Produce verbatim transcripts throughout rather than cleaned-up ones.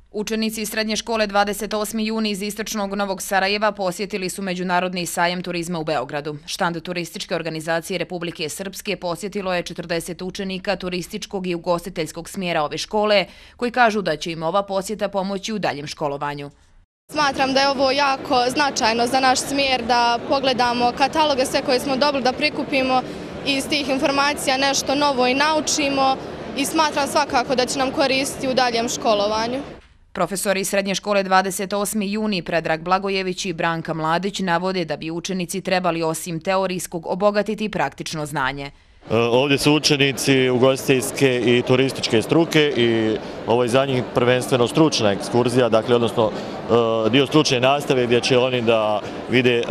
Učenici srednje škole dvadeset osmi juni iz istočnog Novog Sarajeva posjetili su Međunarodni sajam turizma u Beogradu. Štand turističke organizacije Republike Srpske posjetilo je četrdeset učenika turističkog i ugostiteljskog smjera ove škole, koji kažu da će im ova posjeta pomoći u daljem školovanju. Smatram da je ovo jako značajno za naš smjer, da pogledamo kataloge sve koje smo dobili, da prikupimo iz tih informacija nešto novo i naučimo i smatram svakako da će nam koristiti u daljem školovanju. Profesori srednje škole dvadeset osmi juni Predrag Blagojević i Branka Mladić navode da bi učenici trebali osim teorijskog obogatiti praktično znanje. Ovdje su učenici ugostiteljske i turističke struke i ovo je za njih prvenstveno stručna ekskurzija, dakle odnosno dio stručne nastave gdje će oni da vide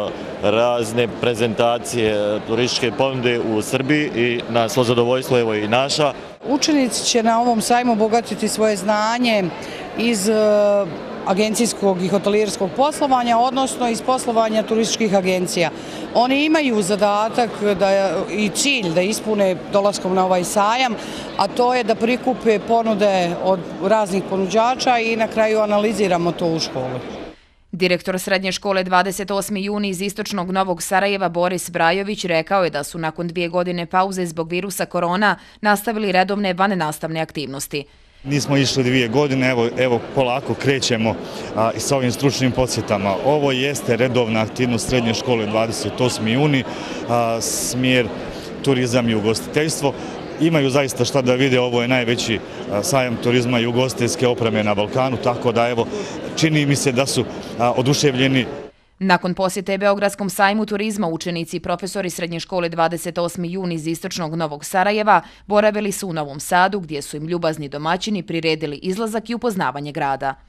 razne prezentacije turističke ponude u Srbiji i na svo zadovoljstvo evo i naša. Učenici će na ovom sajmu obogatiti svoje znanje iz agencijskog i hotelijerskog poslovanja, odnosno iz poslovanja turističkih agencija. Oni imaju zadatak i cilj da ispune dolaskom na ovaj sajam, a to je da prikupe ponude od raznih ponuđača i na kraju analiziramo to u školi. Direktor srednje škole dvadeset osmi juni iz istočnog Novog Sarajeva Boris Brajović rekao je da su nakon dvije godine pauze zbog virusa korona nastavili redovne vannastavne aktivnosti. Nismo išli dvije godine, evo, evo polako krećemo a, i sa ovim stručnim posjetama. Ovo jeste redovna aktivnost srednje škole dvadeset osmi juni, a, smjer turizam i ugostiteljstvo. Imaju zaista šta da vide, ovo je najveći a, sajam turizma i ugostiteljske opreme na Balkanu, tako da evo čini mi se da su a, oduševljeni. Nakon posjete Beogradskom sajmu turizma, učenici i profesori srednje škole dvadeset osmi juni iz istočnog Novog Sarajeva boravili su u Novom Sadu, gdje su im ljubazni domaćini priredili izlazak i upoznavanje grada.